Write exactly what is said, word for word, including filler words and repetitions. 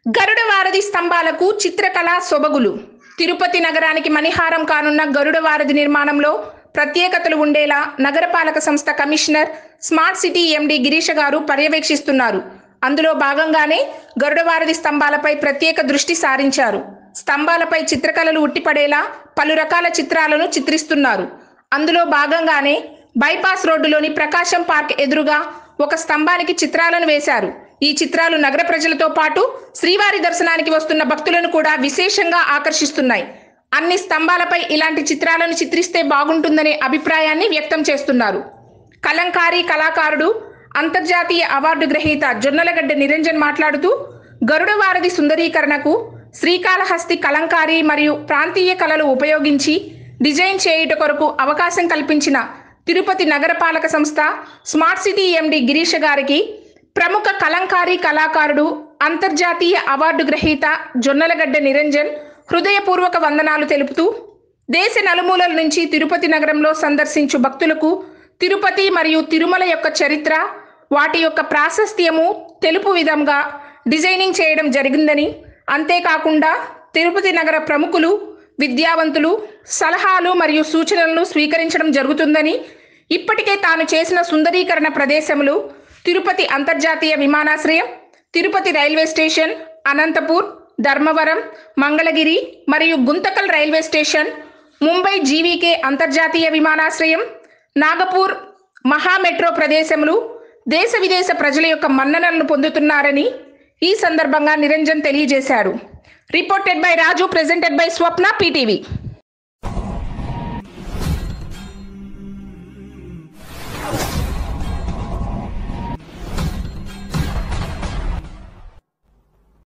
గరుడ వారధి స్తంభాలకు చిత్రకళా సొబగులు. తిరుపతి నగరానికి మణిహారం కానున్న గరుడ వారధి నిర్మాణంలో ప్రత్యేకతలు ఉండేలా నగరపాలక సంస్థ commissioner smart city MD Girisha గారు పర్యవేక్షిస్తున్నారు. అందులో భాగంగానే గరుడ వారధి స్తంభాలపై ప్రత్యేక దృష్టి సారించారు. స్తంభాలపై చిత్రకళలు ఉట్టిపడేలా పలు రకాల చిత్రాలను చిత్రిస్తున్నారు. అందులో భాగంగానే బైపాస్ రోడ్డులోని ప్రకాశం పార్క్ ఎదురుగా ఒక స్తంభానికి చిత్రాలను వేశారు. ఈ చిత్రాలు నగర ప్రజలతో పాటు శ్రీవారి దర్శనానికి వస్తున్న భక్తులను కూడా విశేషంగా ఆకర్షిస్తున్నాయి. అన్ని స్తంభాలపై ఇలాంటి చిత్రాలను చిత్రిస్తే బాగుంటుందనే అభిప్రాయాన్ని వ్యక్తం చేస్తున్నారు. కలంకారీ కళాకారుడు, అంతర్జాతీయ అవార్డు గ్రహీత జొన్నలగడ్డ నిరంజన్ మాట్లాడుతూ, గరుడ వారధి సుందరీకరణకు శ్రీకాళహస్తి కలంకారీ మరియు ప్రాంతీయ కళలు ఉపయోగించి డిజైన్ చేయుట కొరకు అవకాశం కల్పించిన తిరుపతి నగరపాలక సంస్థ స్మార్ట్ సిటీ ఎండి గిరీష గారికి ప్రముఖ కలంకారీ కళాకారుడు, అంతర్జాతీయ అవార్డు గ్రహీత జొన్నలగడ్డ నిరంజన్ హృదయపూర్వక వందనాలు తెలుపుతూ, దేశ నలుమూలల నుంచి తిరుపతి నగరంలో సందర్శించు భక్తులకు తిరుపతి మరియు తిరుమల యొక్క చరిత్ర, వాటి యొక్క ప్రాశస్త్యము తెలుపు విధంగా డిజైనింగ్ చేయడం జరిగిందని, అంతేకాకుండా తిరుపతి నగర ప్రముఖులు, విద్యావంతులు సలహాలు మరియు సూచనలను స్వీకరించడం జరుగుతుందని, ఇప్పటికే తాను చేసిన సుందరీకరణ ప్రదేశములు తిరుపతి అంతర్జాతీయ విమానాశ్రయం, తిరుపతి రైల్వే స్టేషన్, అనంతపూర్, ధర్మవరం, మంగళగిరి మరియు గుంతకల్ రైల్వే స్టేషన్, ముంబై జీవీకే అంతర్జాతీయ విమానాశ్రయం, నాగపూర్ మహా మెట్రో ప్రదేశములు దేశ విదేశ ప్రజల యొక్క మన్ననలను పొందుతున్నారని ఈ సందర్భంగా నిరంజన్ తెలియజేశారు. Reported by Raju, presented by Swapna, PTV.